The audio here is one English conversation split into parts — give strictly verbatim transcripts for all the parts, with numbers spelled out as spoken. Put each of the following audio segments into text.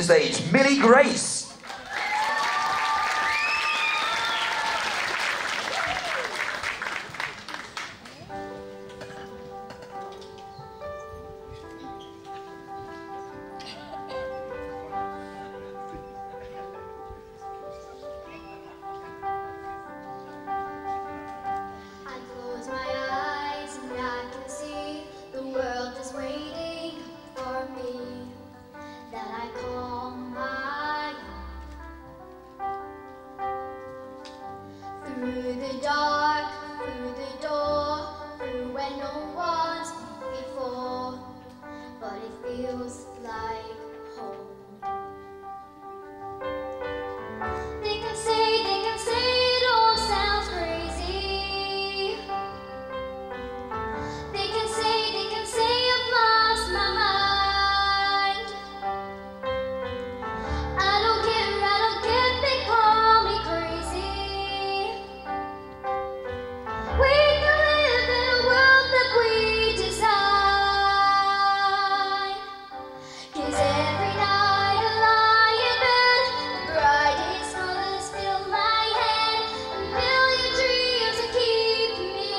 the stage, Millie Grace. Through the dark, through the door, through where no one's been before, but it feels like home. They can say, they can say it all sounds crazy. They can say, they can say I've lost my mind. I don't care, I don't care, they call me crazy. We can live in a world that we design. 'Cause every night I lie in bed, the brightest colors fill my head, a million dreams that keep me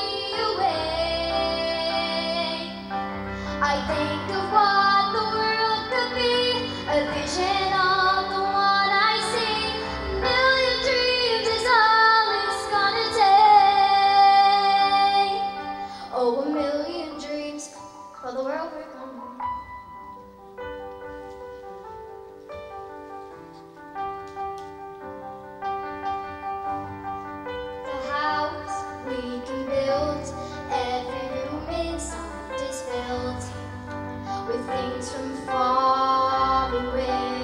awake. I think of what the world could be, a vision of the one I see. A million dreams is all it's gonna take. Oh, a million dreams for the world we're gonna make. The house we can build, every room inside is filled with things from far away.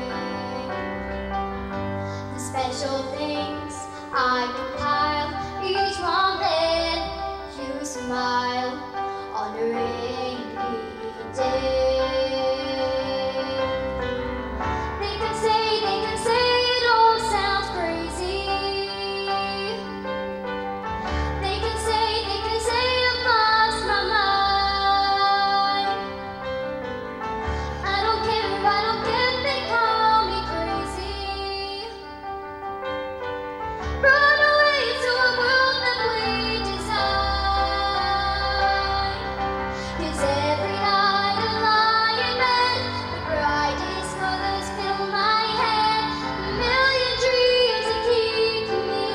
The special things I compile, each one let you smile on a rainy day. They can say, they can say it all sounds crazy. They can say, they can say I've lost my mind. I don't care, I don't care, they call me crazy. Run away to a world that we design. 'Cause every night I lie in bed, the brightest colors fill my head, a million dreams that keep me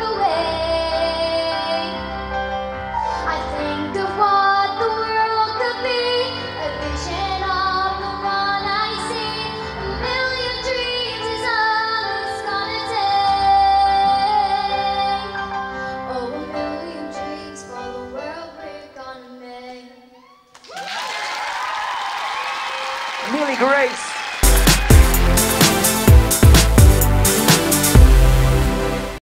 awake. I think of what the world could be, a vision of the one I see. A million dreams is all it's gonna take. Oh, a million dreams for the world we're gonna make. Millie Grace.